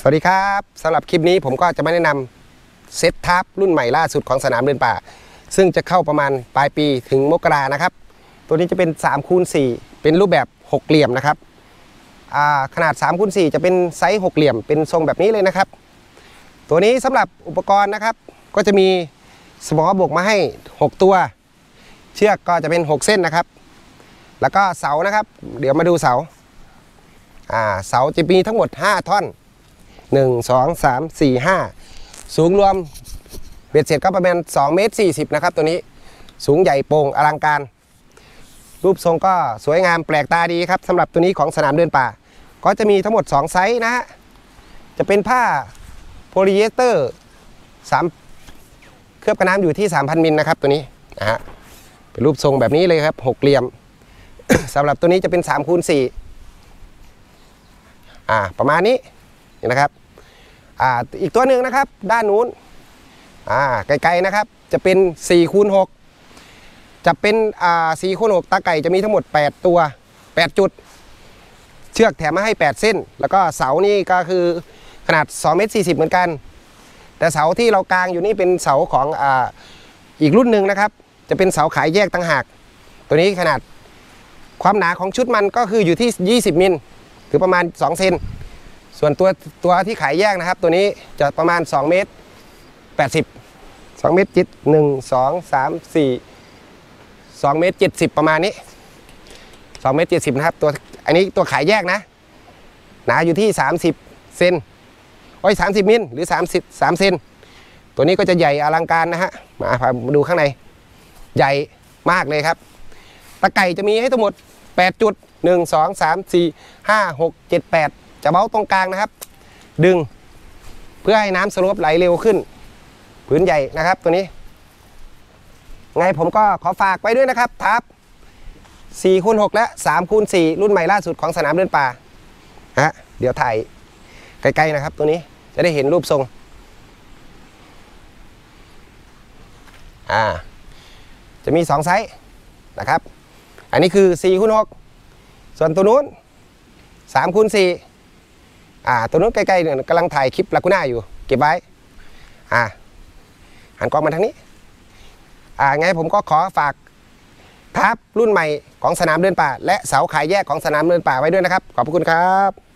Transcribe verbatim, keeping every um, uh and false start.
สวัสดีครับสำหรับคลิปนี้ผมก็จะมาแนะนำเซตทับรุ่นใหม่ล่าสุดของสนามเดินป่าซึ่งจะเข้าประมาณปลายปีถึงมกรานะครับตัวนี้จะเป็น สามคูณสี่ เป็นรูปแบบหกเหลี่ยมนะครับขนาด สามคูณสี่ จะเป็นไซส์หกเหลี่ยมเป็นทรงแบบนี้เลยนะครับตัวนี้สำหรับอุปกรณ์นะครับก็จะมีสมอบวกมาให้หกตัวเชือกก็จะเป็นหกเส้นนะครับแล้วก็เสานะครับเดี๋ยวมาดูเสาอ่าเสาจะมีทั้งหมดห้าท่อนหนึ่ง สอง สาม สี่ ห้าสูงรวมเบ็ดเสร็จก็ประมาณสองเมตรสี่สิบนะครับตัวนี้สูงใหญ่โปร่งอลังการรูปทรงก็สวยงามแปลกตาดีครับสำหรับตัวนี้ของสนามเดินป่าก็จะมีทั้งหมดสองไซส์นะฮะจะเป็นผ้าโพลีเอสเตอร์สามเคลือบกันน้ำอยู่ที่ สามพัน มิลนะครับตัวนี้นะฮะเป็นรูปทรงแบบนี้เลยครับหกเหลี่ยม สำหรับตัวนี้จะเป็น สามคูณสี่ อ่าประมาณนี้นะครับอ่าอีกตัวหนึ่งนะครับด้านนู้นอ่าไกลๆนะครับจะเป็น สี่คูณหก จะเป็นอ่าสี่คูณหกตาไก่จะมีทั้งหมดแปดตัวแปดจุดเชือกแถมมาให้แปดเส้นแล้วก็เสานี่ก็คือขนาดสองเมตรสี่สิบเหมือนกันแต่เสาที่เรากางอยู่นี่เป็นเสาของอ่าอีกรุ่นหนึ่งนะครับจะเป็นเสาขายแยกต่างหากตัวนี้ขนาดความหนาของชุดมันก็คืออยู่ที่ยี่สิบมิลคือประมาณสองเซนส่วนตัวตัวที่ขายแยกนะครับตัวนี้จะประมาณสองเมตรแปดสิบ สองเมตรจิตหนึ่ง สอง สาม สี่ สองเมตรเจ็ดสิบประมาณนี้สองเมตรเจ็ดสิบนะครับตัวอันนี้ตัวขายแยกนะหนาอยู่ที่สามสิบเซนโอ้ยสามสิบมิลหรือสามสิบสามเซนตัวนี้ก็จะใหญ่อลังการนะฮะมาพามาดูข้างในใหญ่มากเลยครับตะไก่จะมีให้ทั้งหมดแปดจุดหนึ่ง สอง สาม สี่ ห้า หก เจ็ด แปดจะเบ้าตรงกลางนะครับดึงเพื่อให้น้ำสโลปไหลเร็วขึ้นผืนใหญ่นะครับตัวนี้ไงผมก็ขอฝากไว้ด้วยนะครับทับ สี่คูณหก และ สามคูณสี่ รุ่นใหม่ล่าสุดของสนามเดินป่าฮะเดี๋ยวถ่ายไกลๆนะครับตัวนี้จะได้เห็นรูปทรงอ่าจะมีสองไซส์นะครับอันนี้คือ สี่คูณหก ส่วนตัวนู้น สามคูณสี่ อ่าตัวนู้นใกล้ๆเนี่ยกำลังถ่ายคลิปลากูน่าอยู่เก็บไว้อ่าหันกล้องมาทางนี้อ่าไงผมก็ขอฝากทับรุ่นใหม่ของสนามเดินป่าและเสาขายแยกของสนามเดินป่าไว้ด้วยนะครับขอบคุณครับ